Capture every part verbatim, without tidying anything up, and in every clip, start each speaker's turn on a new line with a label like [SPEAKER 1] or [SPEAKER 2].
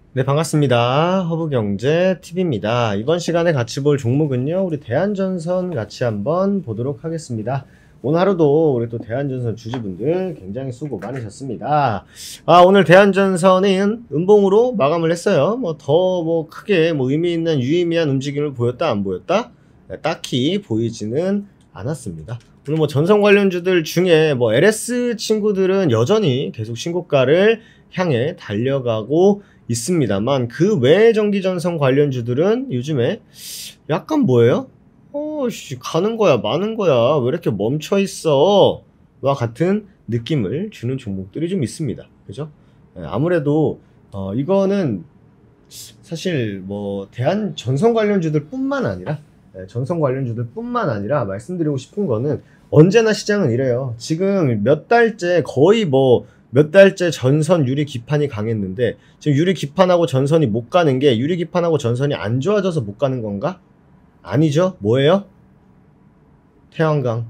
[SPEAKER 1] 네, 반갑습니다. 허브경제티비입니다. 이번 시간에 같이 볼 종목은요, 우리 대한전선 같이 한번 보도록 하겠습니다. 오늘 하루도 우리 또 대한전선 주주분들 굉장히 수고 많으셨습니다. 아, 오늘 대한전선은 음봉으로 마감을 했어요. 뭐 더 뭐 크게 뭐 의미 있는 유의미한 움직임을 보였다 안 보였다? 네, 딱히 보이지는 않았습니다. 오늘 뭐 전선 관련주들 중에 뭐 엘에스 친구들은 여전히 계속 신고가를 향해 달려가고 있습니다만, 그 외의 전기전선 관련주들은 요즘에 약간 뭐예요? 어씨 가는 거야 마는 거야 왜 이렇게 멈춰 있어 와 같은 느낌을 주는 종목들이 좀 있습니다. 그죠? 예, 아무래도 어 이거는 사실 뭐 대한 전선 관련주들 뿐만 아니라 예, 전선 관련주들 뿐만 아니라 말씀드리고 싶은 거는, 언제나 시장은 이래요. 지금 몇 달째 거의 뭐 몇 달째 전선 유리 기판이 강했는데, 지금 유리 기판하고 전선이 못 가는 게 유리 기판하고 전선이 안 좋아져서 못 가는 건가? 아니죠. 뭐예요? 태양광,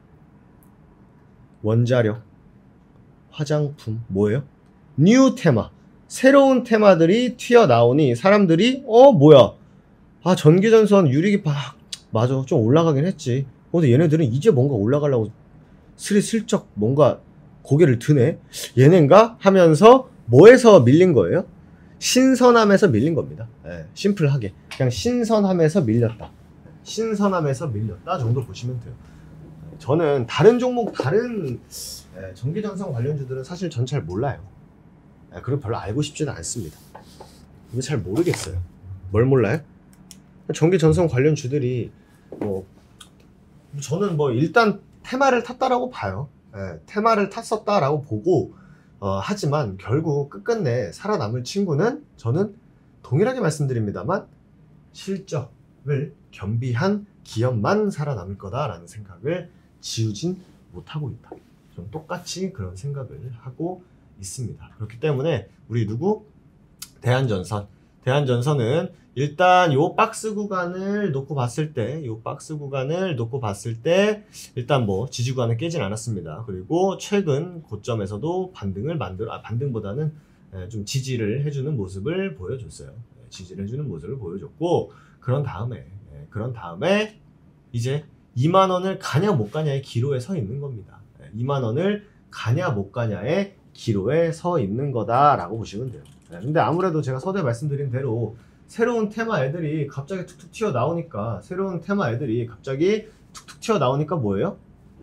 [SPEAKER 1] 원자력, 화장품, 뭐예요? 뉴 테마, 새로운 테마들이 튀어나오니 사람들이 어 뭐야, 아 전기전선 유리기판 맞아 좀 올라가긴 했지. 어, 근데 얘네들은 이제 뭔가 올라가려고 슬슬쩍 뭔가 고개를 드네, 얘네인가 하면서 뭐에서 밀린 거예요? 신선함에서 밀린 겁니다. 예, 심플하게 그냥 신선함에서 밀렸다, 신선함에서 밀렸다 정도 보시면 돼요. 저는 다른 종목, 다른 예, 전기전선 관련주들은 사실 전 잘 몰라요. 예, 그리고 별로 알고 싶지는 않습니다. 이거 잘 모르겠어요. 뭘 몰라요? 전기전선 관련주들이 뭐 저는 뭐 일단 테마를 탔다라고 봐요. 예, 테마를 탔었다라고 보고 어, 하지만 결국 끝끝내 살아남을 친구는 저는 동일하게 말씀드립니다만 실적을 겸비한 기업만 살아남을 거다라는 생각을 지우진 못하고 있다. 좀 똑같이 그런 생각을 하고 있습니다. 그렇기 때문에 우리 누구? 대한전선. 대한전선은 일단 요 박스 구간을 놓고 봤을 때, 요 박스 구간을 놓고 봤을 때 일단 뭐 지지 구간은 깨진 않았습니다. 그리고 최근 고점에서도 반등을 만들, 아 반등보다는 좀 지지를 해주는 모습을 보여줬어요. 지지를 해주는 모습을 보여줬고, 그런 다음에 그런 다음에 이제 이만 원을 가냐 못 가냐의 기로에 서 있는 겁니다. 이만 원을 가냐 못 가냐의 기로에 서 있는 거다라고 보시면 돼요. 근데 아무래도 제가 서두에 말씀드린 대로 새로운 테마 애들이 갑자기 툭툭 튀어나오니까, 새로운 테마 애들이 갑자기 툭툭 튀어나오니까 뭐예요?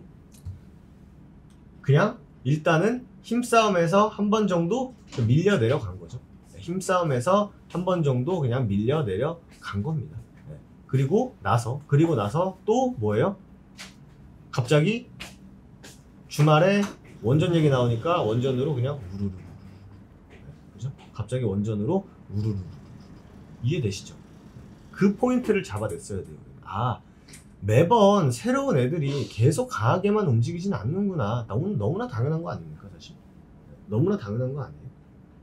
[SPEAKER 1] 그냥 일단은 힘싸움에서 한 번 정도 밀려 내려간 거죠. 힘싸움에서 한 번 정도 그냥 밀려 내려간 겁니다. 그리고 나서 그리고 나서 또 뭐예요? 갑자기 주말에 원전 얘기 나오니까 원전으로 그냥 우르르, 그죠? 갑자기 원전으로 우르르. 이해되시죠? 그 포인트를 잡아냈어야 돼요. 아, 매번 새로운 애들이 계속 강하게만 움직이진 않는구나. 너무, 너무나 당연한 거 아닙니까, 사실? 너무나 당연한 거 아니에요?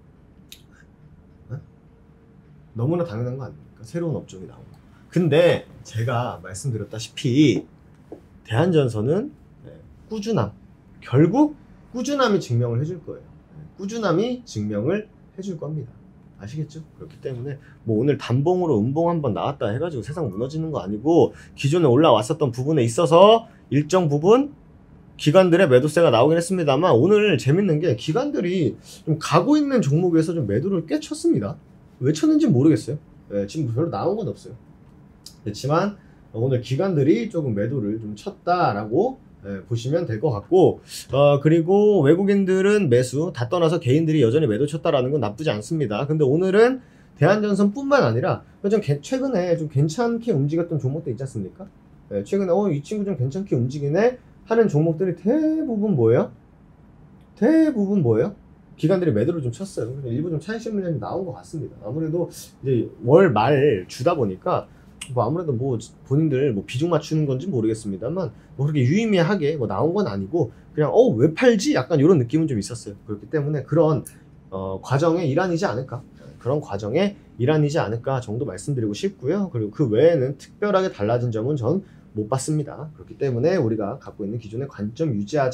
[SPEAKER 1] 네? 너무나 당연한 거 아닙니까? 새로운 업종이 나오고. 근데 제가 말씀드렸다시피 대한전선은 꾸준함, 결국 꾸준함이 증명을 해줄 거예요. 꾸준함이 증명을 해줄 겁니다. 아시겠죠? 그렇기 때문에 뭐 오늘 단봉으로 음봉 한번 나왔다 해가지고 세상 무너지는 거 아니고, 기존에 올라왔었던 부분에 있어서 일정 부분 기관들의 매도세가 나오긴 했습니다만, 오늘 재밌는 게 기관들이 좀 가고 있는 종목에서 좀 매도를 꽤 쳤습니다. 왜 쳤는지 모르겠어요. 네, 지금 별로 나온 건 없어요. 그렇지만 오늘 기관들이 조금 매도를 좀 쳤다라고 예, 보시면 될 것 같고, 어, 그리고 외국인들은 매수 다 떠나서 개인들이 여전히 매도 쳤다라는 건 나쁘지 않습니다. 근데 오늘은 대한전선 뿐만 아니라 좀 개, 최근에 좀 괜찮게 움직였던 종목들 있지 않습니까? 예, 최근에 어, 이 친구 좀 괜찮게 움직이네 하는 종목들이 대부분 뭐예요? 대부분 뭐예요? 기관들이 매도를 좀 쳤어요. 그래서 일부 좀 차익 실물이 나온 것 같습니다. 아무래도 이제 월 말 주다 보니까 뭐 아무래도 뭐 본인들 뭐 비중 맞추는 건지 모르겠습니다만 뭐 그렇게 유의미하게 뭐 나온 건 아니고, 그냥 어 왜 팔지? 약간 이런 느낌은 좀 있었어요. 그렇기 때문에 그런 어 과정의 일환이지 않을까, 그런 과정의 일환이지 않을까 정도 말씀드리고 싶고요. 그리고 그 외에는 특별하게 달라진 점은 전 못 봤습니다. 그렇기 때문에 우리가 갖고 있는 기존의 관점 유지하자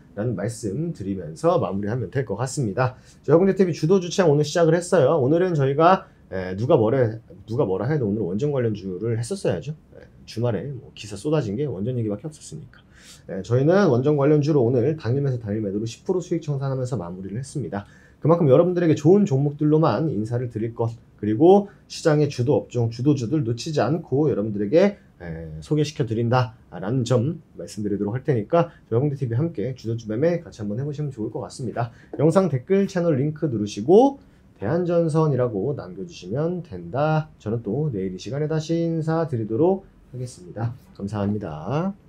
[SPEAKER 1] 라는 말씀 드리면서 마무리하면 될 것 같습니다. 여러분들티비 주도 주창 오늘 시작을 했어요. 오늘은 저희가 에, 누가 뭐래 누가 뭐라 해도 오늘 원전 관련주를 했었어야죠. 에, 주말에 뭐 기사 쏟아진 게 원전 얘기밖에 없었으니까. 에, 저희는 원전 관련주로 오늘 당일 매수 당일 매도로 십 퍼센트 수익 청산하면서 마무리를 했습니다. 그만큼 여러분들에게 좋은 종목들로만 인사를 드릴 것, 그리고 시장의 주도 업종, 주도주들 놓치지 않고 여러분들에게 에, 소개시켜 드린다 라는 점 말씀드리도록 할 테니까 여러분들티비 함께 주도주 매매 같이 한번 해보시면 좋을 것 같습니다. 영상 댓글 채널 링크 누르시고 대한전선이라고 남겨주시면 된다. 저는 또 내일 이 시간에 다시 인사드리도록 하겠습니다. 감사합니다.